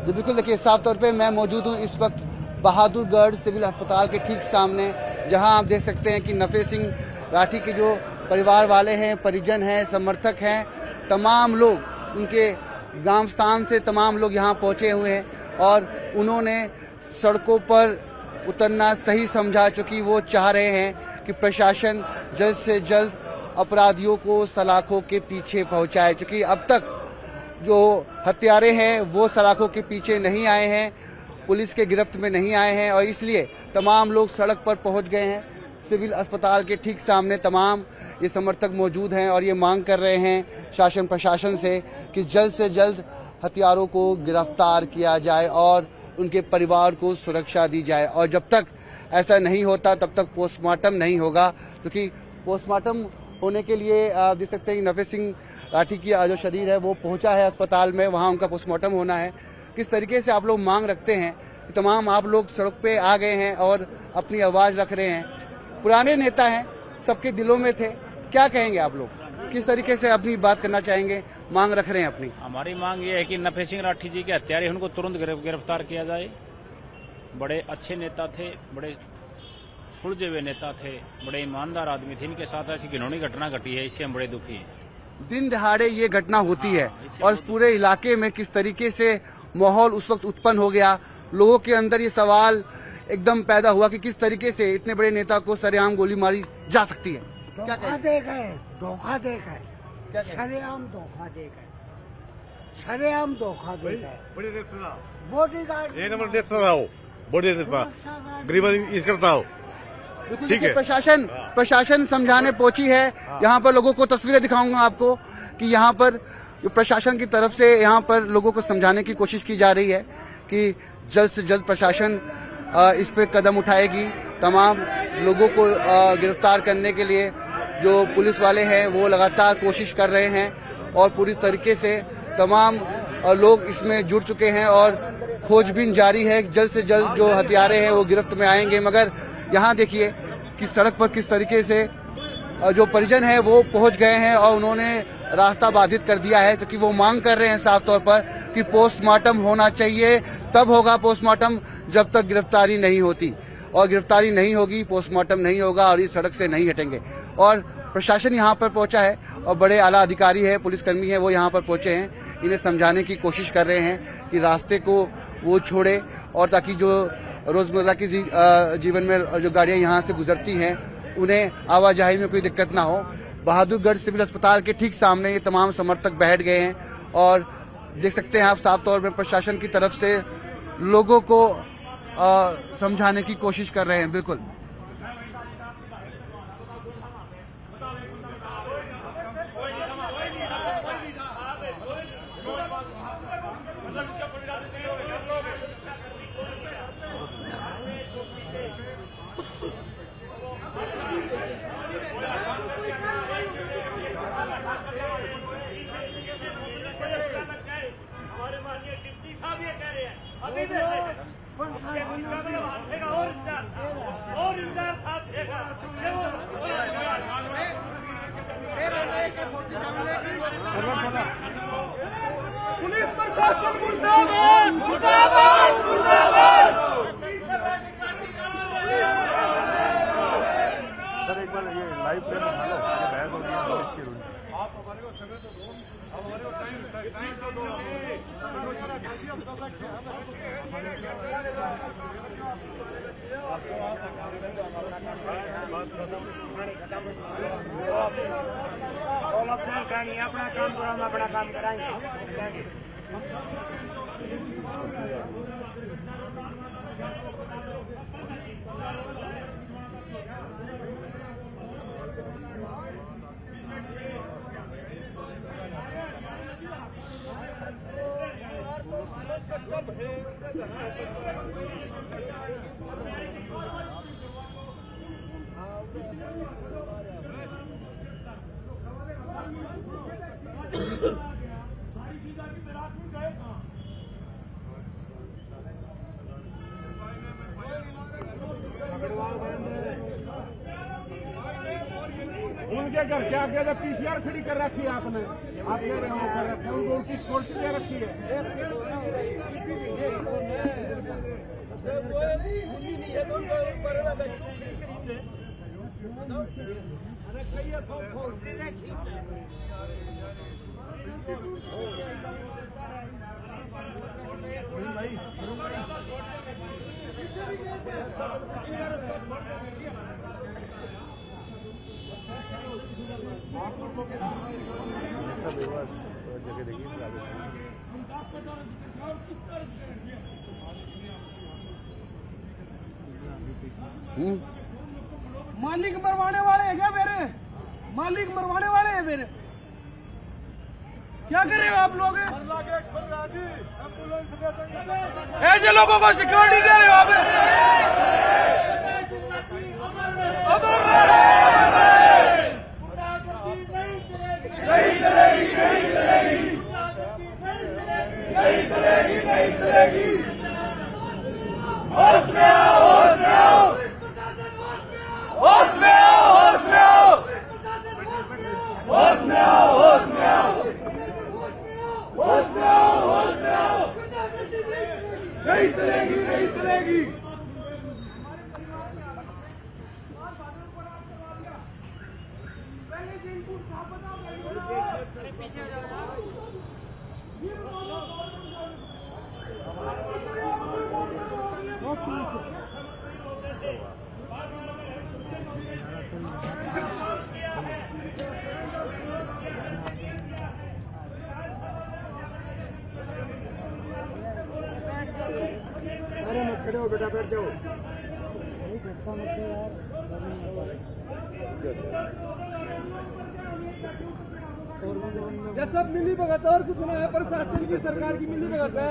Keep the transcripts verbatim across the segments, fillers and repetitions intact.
जी बिल्कुल, देखिए साफ तौर पे मैं मौजूद हूँ इस वक्त बहादुरगढ़ सिविल अस्पताल के ठीक सामने, जहां आप देख सकते हैं कि नफे सिंह राठी के जो परिवार वाले हैं, परिजन हैं, समर्थक हैं, तमाम लोग उनके ग्राम स्थान से तमाम लोग यहां पहुंचे हुए हैं और उन्होंने सड़कों पर उतरना सही समझा, चूंकि वो चाह रहे हैं कि प्रशासन जल्द से जल्द अपराधियों को सलाखों के पीछे पहुंचाए। चूंकि अब तक जो हत्यारे हैं वो सलाखों के पीछे नहीं आए हैं, पुलिस के गिरफ्त में नहीं आए हैं और इसलिए तमाम लोग सड़क पर पहुंच गए हैं। सिविल अस्पताल के ठीक सामने तमाम ये समर्थक मौजूद हैं और ये मांग कर रहे हैं शासन प्रशासन से कि जल्द से जल्द हत्यारों को गिरफ्तार किया जाए और उनके परिवार को सुरक्षा दी जाए। और जब तक ऐसा नहीं होता तब तक पोस्टमार्टम नहीं होगा, क्योंकि पोस्टमार्टम होने के लिए आप देख सकते हैं कि नफे सिंह राठी की जो शरीर है वो पहुंचा है अस्पताल में, वहां उनका पोस्टमार्टम होना है। किस तरीके से आप लोग मांग रखते हैं कि तमाम आप लोग सड़क पे आ गए हैं और अपनी आवाज रख रहे हैं, पुराने नेता हैं, सबके दिलों में थे, क्या कहेंगे आप लोग, किस तरीके से अपनी बात करना चाहेंगे, मांग रख रहे हैं अपनी? हमारी मांग ये है कि नफे सिंह राठी जी के हत्यारे उनको तुरंत गिरफ्तार किया जाए। बड़े अच्छे नेता थे, बड़े सुलझे हुए नेता थे, बड़े ईमानदार आदमी थे। इनके साथ ऐसी घिनौनी घटना घटी है, इससे हम बड़े दुखी हैं। दिन दहाड़े ये घटना होती है और पूरे इलाके में किस तरीके से माहौल उस वक्त उत्पन्न हो गया, लोगों के अंदर ये सवाल एकदम पैदा हुआ कि किस तरीके से इतने बड़े नेता को सरेआम गोली मारी जा सकती है। क्या धोखा देखा है, धोखा देखा है, सरेआम धोखा देखा है, सरेआम धोखा देखा है। बड़े नेता बॉडीगार्ड ये नंबर नेता था, वो बड़े नेता गरीब आदमी करता हो। ठीक है, प्रशासन प्रशासन समझाने पहुंची है। यहाँ पर लोगों को तस्वीरें दिखाऊंगा आपको कि यहाँ पर प्रशासन की तरफ से यहाँ पर लोगों को समझाने की कोशिश की जा रही है कि जल्द से जल्द प्रशासन इस पे कदम उठाएगी। तमाम लोगों को गिरफ्तार करने के लिए जो पुलिस वाले हैं वो लगातार कोशिश कर रहे हैं और पूरी तरीके से तमाम लोग इसमें जुड़ चुके हैं और खोजबीन जारी है। जल्द से जल्द जो हत्यारे हैं वो गिरफ्त में आएंगे। मगर यहाँ देखिए कि सड़क पर किस तरीके से जो परिजन है वो पहुंच गए हैं और उन्होंने रास्ता बाधित कर दिया है, क्योंकि वो मांग कर रहे हैं साफ तौर पर कि पोस्टमार्टम होना चाहिए। तब होगा पोस्टमार्टम जब तक गिरफ्तारी नहीं होती, और गिरफ्तारी नहीं होगी पोस्टमार्टम नहीं होगा और इस सड़क से नहीं हटेंगे। और प्रशासन यहाँ पर पहुंचा है और बड़े आला अधिकारी है, पुलिसकर्मी है, वो यहाँ पर पहुंचे हैं, इन्हें समझाने की कोशिश कर रहे हैं कि रास्ते को वो छोड़े और ताकि जो रोजमर्रा की जी, जीवन में जो गाड़ियां यहाँ से गुजरती हैं उन्हें आवाजाही में कोई दिक्कत ना हो। बहादुरगढ़ सिविल अस्पताल के ठीक सामने ये तमाम समर्थक बैठ गए हैं और देख सकते हैं आप साफ तौर में प्रशासन की तरफ से लोगों को आ, समझाने की कोशिश कर रहे हैं। बिल्कुल पुलिस प्रशासन मुर्दाबाद, मुर्दाबाद, मुर्दाबाद। सर एक बार ये लाइव प्ले में लो, ये बहस हो रही है इसकी रूल। आप हमारे को समय तो दो, आप हमारे को टाइम टाइम तो दो। अपना काम करो, हम अपना काम कराएंगे। उनके घर के आगे तो पीसीआर खड़ी कर रखी है आपने, आप कह रहे हो कर रखे हैं, उनको उनकी सिक्योरिटी दे रखी है। सब एक बार जगह देखिए मालिक मरवाने वाले हैं क्या मेरे? मालिक मरवाने वाले हैं मेरे? क्या कर रहे हो आप लोग? ऐसे लोगों को सिक्योरिटी दे रहे हो आप? नहीं चलेगी, नहीं चलेगी, नहीं चलेगी, नहीं चलेगी। होश में आओ, होश में आओ, होश में आओ, होश में आओ, होश में आओ, होश में आओ, होश में आओ, होश में आओ। नहीं चलेगी, नहीं चलेगी। अरे मत खड़े हो बेटा, बैठ जाओ। ये सब मिली भगत और कुछ नहीं है, प्रशासन की सरकार की मिली भगत है।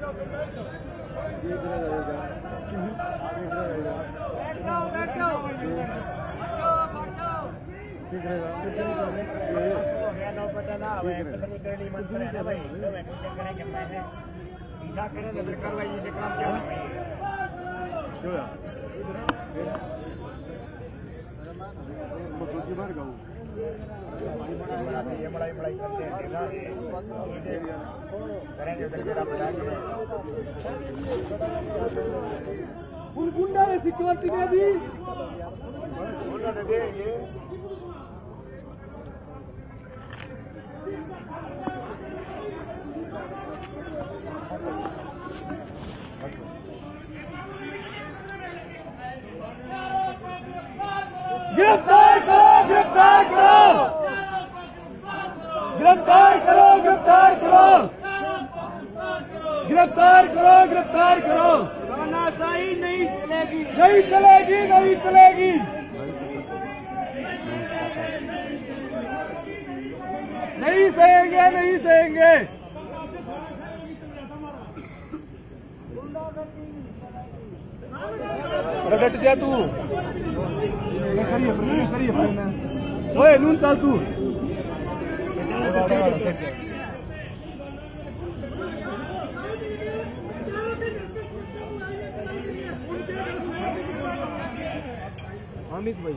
बैठ जाओ, बैठ जाओ। ठीक रहेगा। उन गुंडा ने सिक्योरिटी दे दी। गिरफ्तार करो, गिरफ्तार करो, गिरफ्तार करो, गिरफ्तार करो, गिरफ्तार करो, गिरफ्तार करो। तानाशाही नहीं चलेगी, नहीं चलेगी, नहीं चलेगी। नहीं सहेंगे, नहीं सहेंगे। डट जा तू। ओए नून चाल तू। अमित भाई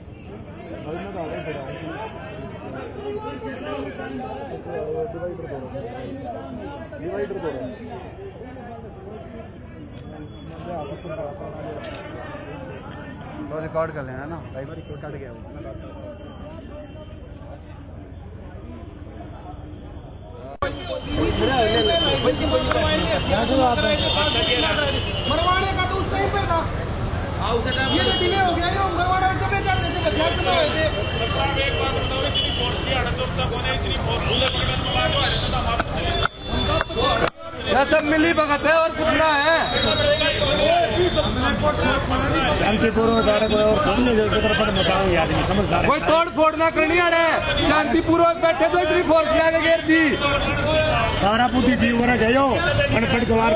डिवाइडर दो वो रिकॉर्ड कर लेना ना, लाइव रिकॉर्ड कट गया वो। मरवाने का तो उस टाइम पे था। ये तो डिले हो गया, ये मरवाने का चले जाते थे, बच्चा चला हुए थे। साहब एक बात बताओ, इतनी फोर्स की अड़चन तक होने, इतनी फोर्स जो यह सब मिली भगत है और कुछ ना है। कोई तोड़ फोड़ ना करनी है, शांतिपूर्वक बैठे तो इतनी फोर्स लेके घेर दी। सारा बुद्धि जीव गयो अनपढ़ गवार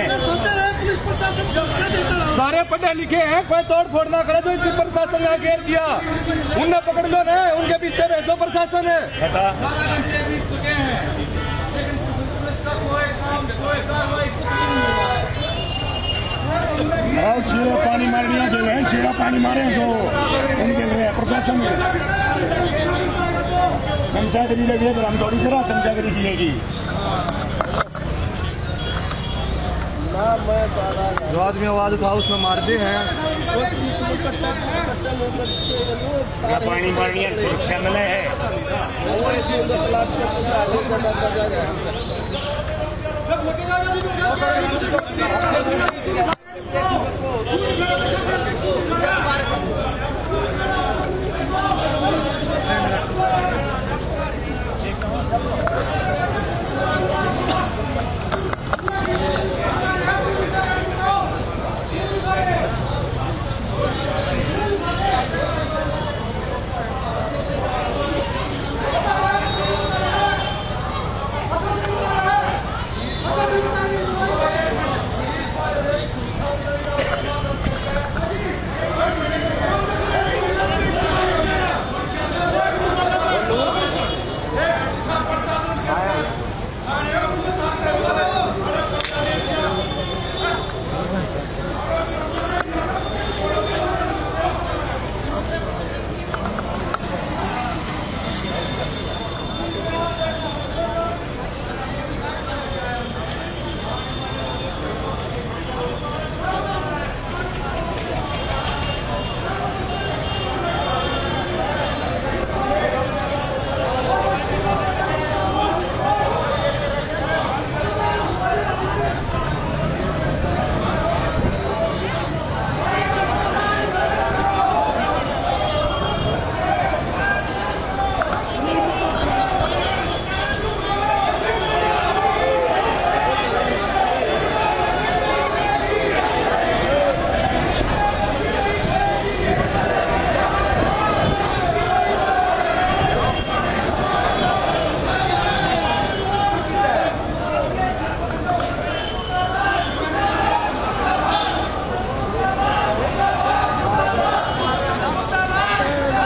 सारे पढ़े लिखे हैं, कोई तोड़ फोड़ ना करे तो इतनी प्रशासन ने घेर दिया। उन्हें पकड़ लो ना, उनके पीछे भेजो प्रशासन है। और सीधा पानी मारने जो है, सीधा पानी मारे जो उनके लिए प्रशासन है। चमचागिरी लगी तो हम थोड़ी करा चमचागिरी की जो आदमी आवाज उठा उसमें मारते हैं। पानी मारनी सुरक्षा मिले है।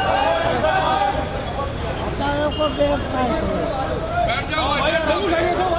बैठ जाओ